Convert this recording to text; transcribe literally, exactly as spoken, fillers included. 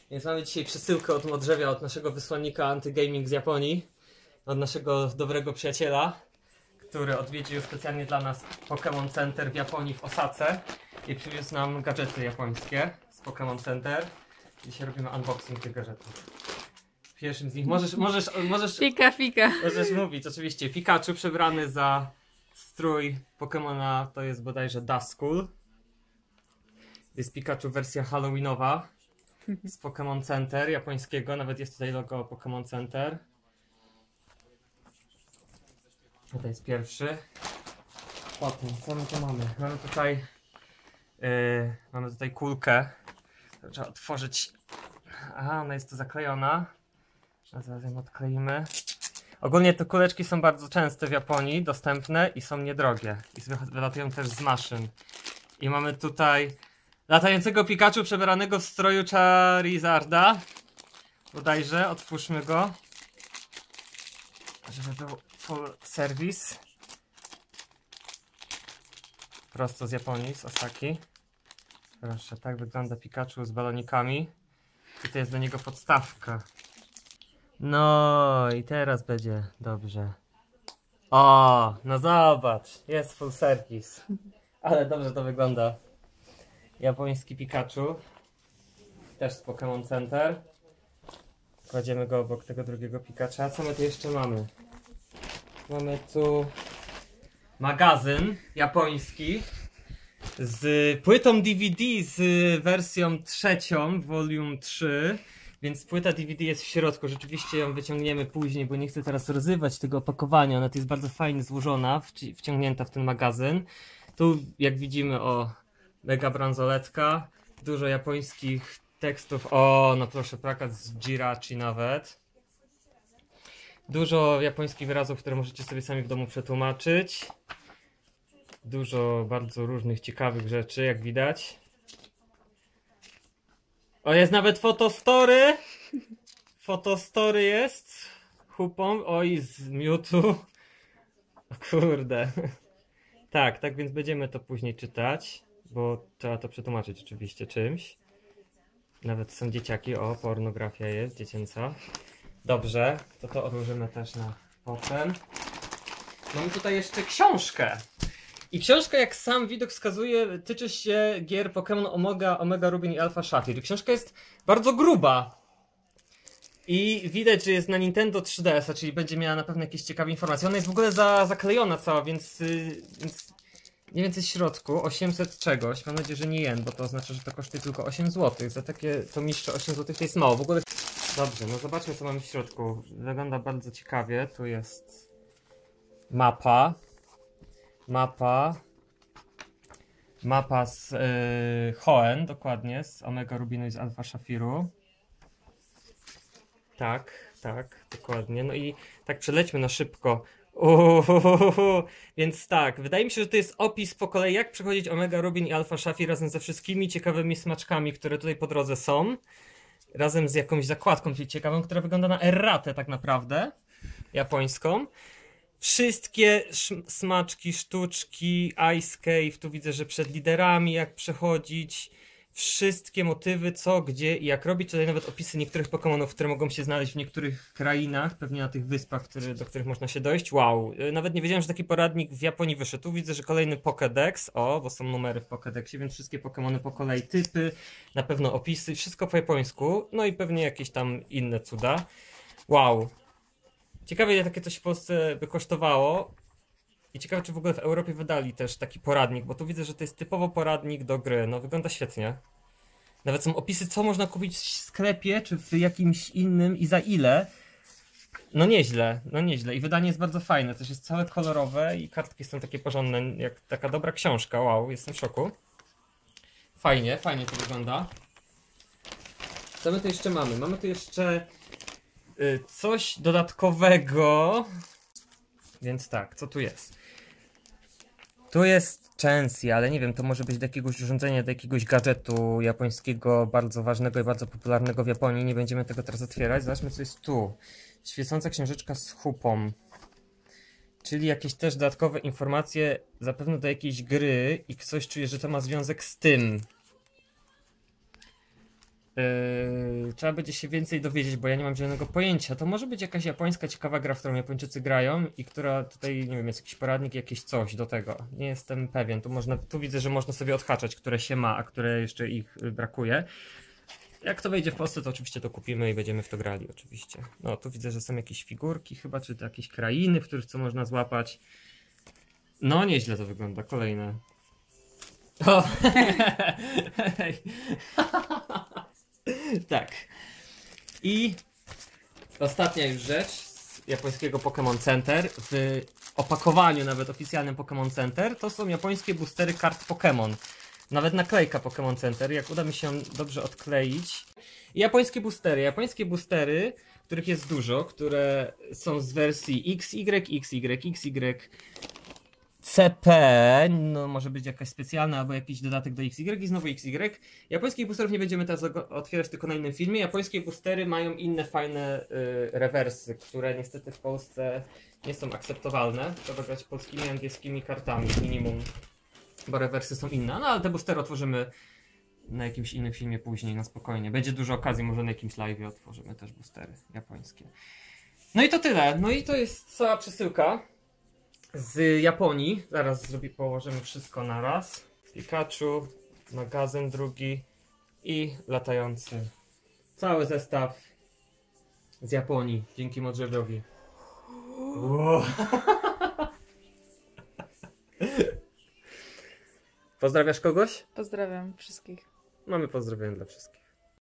Więc mamy dzisiaj przesyłkę od Modrzewia, od naszego wysłannika Antygaming z Japonii. Od naszego dobrego przyjaciela, który odwiedził specjalnie dla nas Pokémon Center w Japonii w Osace i przywiózł nam gadżety japońskie z Pokémon Center. Dzisiaj robimy unboxing tych gadżetów. Pierwszym z nich możesz, możesz, możesz, Fika, fika. możesz mówić, oczywiście. Pikachu przebrany za strój Pokémona, to jest bodajże Duskull. Jest Pikachu wersja halloweenowa z Pokémon Center japońskiego, nawet jest tutaj logo Pokémon Center. To jest pierwszy. Potem, co my tu mamy? Mamy tutaj yy, mamy tutaj kulkę. Trzeba otworzyć. Aha, ona jest tu zaklejona. A zaraz ją odkleimy. Ogólnie te kuleczki są bardzo częste w Japonii, dostępne i są niedrogie. I wylatują też z maszyn. I mamy tutaj latającego Pikachu przebranego w stroju Charizarda. Bodajże, otwórzmy go. Żeby był full service. Prosto z Japonii, z Osaki. Proszę, tak wygląda Pikachu z balonikami. I to jest do niego podstawka. No i teraz będzie dobrze. O, no zobacz, jest full service. Ale dobrze to wygląda. Japoński Pikachu. Też z Pokémon Center. Kładziemy go obok tego drugiego Pikacha. Co my tu jeszcze mamy? Mamy tu magazyn japoński z płytą D V D z wersją trzecią, volume trzy. Więc płyta D V D jest w środku. Rzeczywiście ją wyciągniemy później, bo nie chcę teraz rozrywać tego opakowania. Ona tu jest bardzo fajnie złożona, wci wciągnięta w ten magazyn. Tu, jak widzimy, o, mega bransoletka. Dużo japońskich tekstów. O, no proszę, plakat z Jirachi nawet. Dużo japońskich wyrazów, które możecie sobie sami w domu przetłumaczyć. Dużo bardzo różnych ciekawych rzeczy, jak widać. O, jest nawet fotostory. Fotostory jest. Hupą. Oj, z Mewtwo. O kurde. Tak, tak więc będziemy to później czytać. Bo trzeba to przetłumaczyć oczywiście czymś. Nawet są dzieciaki. O, pornografia jest dziecięca. Dobrze, to to odłożymy też na potem. Mamy tutaj jeszcze książkę. I książka, jak sam widok wskazuje, tyczy się gier Pokémon Omega, Omega Rubin i Alpha Sapphire. Książka jest bardzo gruba. I widać, że jest na Nintendo trzy D S a, czyli będzie miała na pewno jakieś ciekawe informacje. Ona jest w ogóle za, zaklejona cała, więc, yy, więc nie więcej w środku. osiemset czegoś. Mam nadzieję, że nie jen, bo to oznacza, że to kosztuje tylko osiem złotych. Za takie to mistrze osiem złotych to jest mało. W ogóle... Dobrze, no zobaczmy, co mamy w środku. Wygląda bardzo ciekawie. Tu jest mapa. Mapa. Mapa z yy, Hoenn, dokładnie, z Omega Rubinu i z Alpha Saphiru. Tak, tak, dokładnie. No i tak przelećmy na szybko. Uhuhuhu. Więc tak, wydaje mi się, że to jest opis po kolei, jak przechodzić Omega Rubin i Alpha Sapphire razem ze wszystkimi ciekawymi smaczkami, które tutaj po drodze są. Razem z jakąś zakładką, czyli ciekawą, która wygląda na erratę tak naprawdę, japońską. Wszystkie smaczki, sztuczki, Ice Cave, tu widzę, że przed liderami jak przechodzić, wszystkie motywy, co, gdzie i jak robić. Tutaj nawet opisy niektórych Pokémonów, które mogą się znaleźć w niektórych krainach, pewnie na tych wyspach, który, do których można się dojść. Wow, nawet nie wiedziałem, że taki poradnik w Japonii wyszedł. Tu widzę, że kolejny Pokédex, o, bo są numery w Pokédexie, więc wszystkie Pokémony po kolei, typy, na pewno opisy, wszystko po japońsku, no i pewnie jakieś tam inne cuda. Wow. Ciekawe, ile takie coś w Polsce by kosztowało. I ciekawe, czy w ogóle w Europie wydali też taki poradnik, bo tu widzę, że to jest typowo poradnik do gry. No, wygląda świetnie. Nawet są opisy, co można kupić w sklepie, czy w jakimś innym i za ile. No nieźle, no nieźle. I wydanie jest bardzo fajne, też jest całe kolorowe i kartki są takie porządne, jak taka dobra książka. Wow, jestem w szoku. Fajnie, fajnie to wygląda. Co my tu jeszcze mamy? Mamy tu jeszcze... coś dodatkowego. Więc tak, co tu jest? Tu jest Chansey, ale nie wiem, to może być do jakiegoś urządzenia, do jakiegoś gadżetu japońskiego, bardzo ważnego i bardzo popularnego w Japonii. Nie będziemy tego teraz otwierać. Zobaczmy, co jest tu. Świecąca księżyczka z hupą. Czyli jakieś też dodatkowe informacje, zapewne do jakiejś gry i ktoś czuje, że to ma związek z tym. Yy, trzeba będzie się więcej dowiedzieć, bo ja nie mam zielonego pojęcia. To może być jakaś japońska ciekawa gra, w którą Japończycy grają i która tutaj, nie wiem, jest jakiś poradnik, jakieś coś do tego. Nie jestem pewien. Tu można, tu widzę, że można sobie odhaczać, które się ma, a które jeszcze ich y, brakuje. Jak to wejdzie w Polsce, to oczywiście to kupimy i będziemy w to grali, oczywiście. No, tu widzę, że są jakieś figurki chyba, czy to jakieś krainy, w których co można złapać. No, nieźle to wygląda. Kolejne. O! Tak. I ostatnia już rzecz z japońskiego Pokémon Center. W opakowaniu nawet oficjalnym Pokémon Center to są japońskie boostery kart Pokémon. Nawet naklejka Pokémon Center, jak uda mi się ją dobrze odkleić. I japońskie boostery. Japońskie boostery, których jest dużo, które są z wersji X Y, X Y, X Y, C P, no może być jakaś specjalna albo jakiś dodatek do X Y i znowu X Y. Japońskich boosterów nie będziemy teraz otwierać tylko na innym filmie. Japońskie boostery mają inne fajne y, rewersy, które niestety w Polsce nie są akceptowalne. Trzeba grać polskimi i angielskimi kartami minimum, bo rewersy są inne. No ale te boostery otworzymy na jakimś innym filmie później, na spokojnie. Będzie dużo okazji, może na jakimś live otworzymy też boostery japońskie. No i to tyle. No i to jest cała przesyłka z Japonii. Zaraz zrobi, położymy wszystko na raz. Pikachu, magazyn drugi i latający. Cały zestaw z Japonii, dzięki Modrzewiowi. Wow. Pozdrawiasz kogoś? Pozdrawiam wszystkich. Mamy pozdrowienia dla wszystkich.